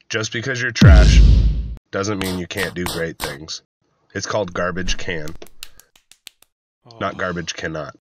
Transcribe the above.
Just because you're trash doesn't mean you can't do great things. It's called GarbageCAN, not GarbageCANNOT.